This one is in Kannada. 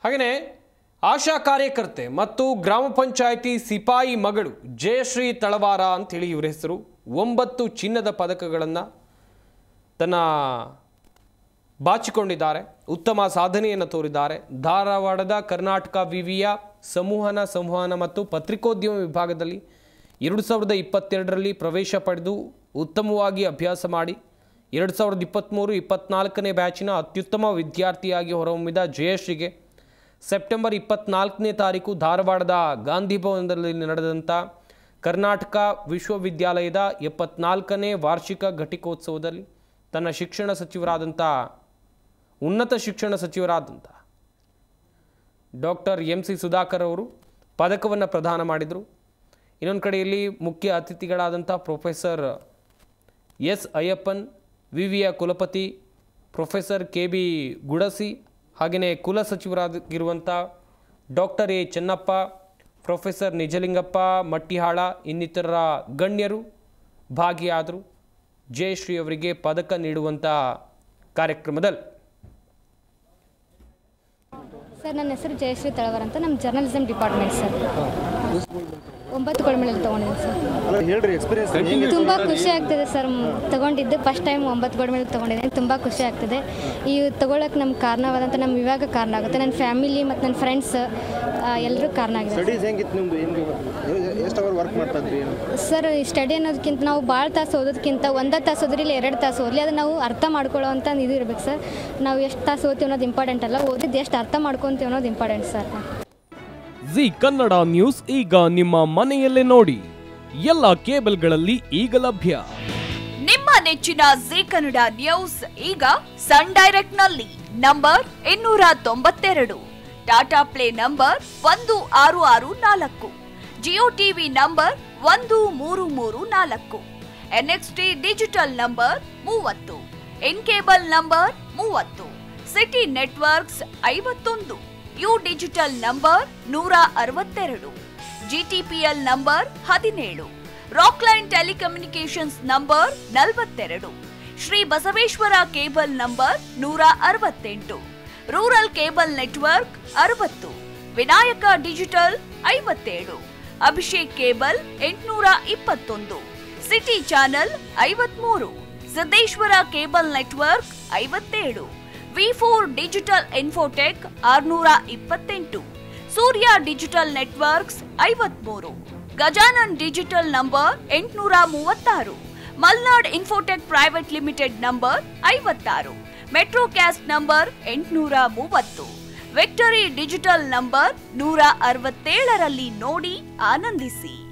ಹಾಗೆಯೇ ಆಶಾ ಕಾರ್ಯಕರ್ತೆ ಮತ್ತು ಗ್ರಾಮ ಪಂಚಾಯಿತಿ ಸಿಪಾಯಿ ಮಗಳು ಜಯಶ್ರೀ ತಳವಾರ ಅಂತೇಳಿ ಇವರ ಹೆಸರು 9 ಚಿನ್ನದ ಪದಕಗಳನ್ನು ತನ್ನ ಬಾಚಿಕೊಂಡಿದ್ದಾರೆ. ಉತ್ತಮ ಸಾಧನೆಯನ್ನು ತೋರಿದ್ದಾರೆ. ಧಾರವಾಡದ ಕರ್ನಾಟಕ ವಿವಿಯ ಸಂವಹನ ಮತ್ತು ಪತ್ರಿಕೋದ್ಯಮ ವಿಭಾಗದಲ್ಲಿ 2022ರಲ್ಲಿ ಪ್ರವೇಶ ಪಡೆದು ಉತ್ತಮವಾಗಿ ಅಭ್ಯಾಸ ಮಾಡಿ 2023-24ನೇ ಬ್ಯಾಚಿನ ಅತ್ಯುತ್ತಮ ವಿದ್ಯಾರ್ಥಿಯಾಗಿ ಹೊರಹೊಮ್ಮಿದ ಜಯಶ್ರೀಗೆ ಸೆಪ್ಟೆಂಬರ್ 24ನೇ ತಾರೀಕು ಧಾರವಾಡದ ಗಾಂಧಿ ಭವನದಲ್ಲಿ ನಡೆದಂಥ ಕರ್ನಾಟಕ ವಿಶ್ವವಿದ್ಯಾಲಯದ 74ನೇ ವಾರ್ಷಿಕ ಘಟಿಕೋತ್ಸವದಲ್ಲಿ ತನ್ನ ಶಿಕ್ಷಣ ಸಚಿವರಾದಂಥ ಉನ್ನತ ಶಿಕ್ಷಣ ಸಚಿವರಾದಂಥ ಡಾಕ್ಟರ್ ಎಂ ಸಿ ಸುಧಾಕರ್ ಅವರು ಪದಕವನ್ನು ಪ್ರದಾನ ಮಾಡಿದರು. ಇನ್ನೊಂದು ಕಡೆಯಲ್ಲಿ ಮುಖ್ಯ ಅತಿಥಿಗಳಾದಂಥ ಪ್ರೊಫೆಸರ್ ಎಸ್ ಅಯ್ಯಪ್ಪನ್, ವಿವಿಯ ಕುಲಪತಿ ಪ್ರೊಫೆಸರ್ ಕೆ ಬಿ ಗುಡಸಿ, ಹಾಗೆಯೇ ಕುಲ ಸಚಿವರಾಗಿರುವಂಥ doctor A Chennappa, professor Nijalingappa Mattihal ಇನ್ನಿತರ ಗಣ್ಯರು ಭಾಗಿಯಾದರು. ಜಯಶ್ರೀ ಅವರಿಗೆ ಪದಕ ನೀಡುವಂಥ ಕಾರ್ಯಕ್ರಮದಲ್ಲಿ ಸರ್, ನನ್ನ ಹೆಸರು ಜಯಶ್ರೀ ತಳವಾರ ಅಂತ. ನಮ್ಮ journalism department sir. 9 gold medal ತೊಗೊಂಡಿದ್ದೀನಿ ಸರ್. ತುಂಬ ಖುಷಿ ಆಗ್ತಿದೆ ಸರ್. ತೊಗೊಂಡಿದ್ದು ಫಸ್ಟ್ ಟೈಮ್ 9 ಗೋಲ್ಡ್ ಮೆಡಲ್ ತೊಗೊಂಡಿದ್ದೀನಿ. ತುಂಬ ಖುಷಿ ಆಗ್ತಿದೆ. ಈ ತೊಗೊಳಕ್ಕೆ ನಮ್ಗೆ ಕಾರಣವಾದಂಥ ನಮ್ಮ ವಿಭಾಗ ಕಾರಣ ಆಗುತ್ತೆ. ನನ್ನ ಫ್ಯಾಮಿಲಿ ಮತ್ತು ನನ್ನ ಫ್ರೆಂಡ್ಸ್ ಎಲ್ಲರೂ ಕಾರಣ ಆಗಿದೆ ಸರ್. ಸ್ಟಡಿ ಅನ್ನೋದಕ್ಕಿಂತ ನಾವು ಭಾಳ ತಾಸು ಓದೋದಕ್ಕಿಂತ 1 ತಾಸು ಓದ್ರಿ ಇಲ್ಲ 2 ತಾಸು ಓದಲಿ, ಅದು ನಾವು ಅರ್ಥ ಮಾಡ್ಕೊಳ್ಳೋ ಅಂತ ಇದು ಇರ್ಬೇಕು ಸರ್. ನಾವು ಎಷ್ಟು ತಾಸು ಓದ್ತೀವಿ ಅನ್ನೋದು ಇಂಪಾರ್ಟೆಂಟ್ ಅಲ್ಲ, ಓದಿದ್ದು ಎಷ್ಟು ಅರ್ಥ ಮಾಡ್ಕೊತೀವಿ ಅನ್ನೋದು important sir. Zee Kannada news ಈಗ ನಿಮ್ಮ ಮನೆಯಲ್ಲೇ ನೋಡಿ. ಎಲ್ಲ ಕೇಬಲ್ಗಳಲ್ಲಿ ಈಗ ಲಭ್ಯ. ನಿಮ್ಮ ನೆಚ್ಚಿನ ಜಿ ಕನ್ನಡ ನ್ಯೂಸ್ ಈಗ ಸನ್ ಡೈರೆಕ್ಟ್ ನಲ್ಲಿ number 292, Tata play number 1664, Jio TV number 1334, NXT digital number 30, in cable number 30, city networks 51, U digital number 162, GTPL number 17, Rockline telecommunications number 42, Shri Basaveshwara cable number 168, rural cable network 60, Vinayaka digital 57, Abhishek cable 821, city channel 53, Siddeshwara cable network 57, V4 digital infotech 628, Surya digital networks 53, Gajanan digital number 836, Malnad infotech private limited number 56, Metrocast number 830, victory digital number 167ರಲ್ಲಿ ನೋಡಿ ಆನಂದಿಸಿ.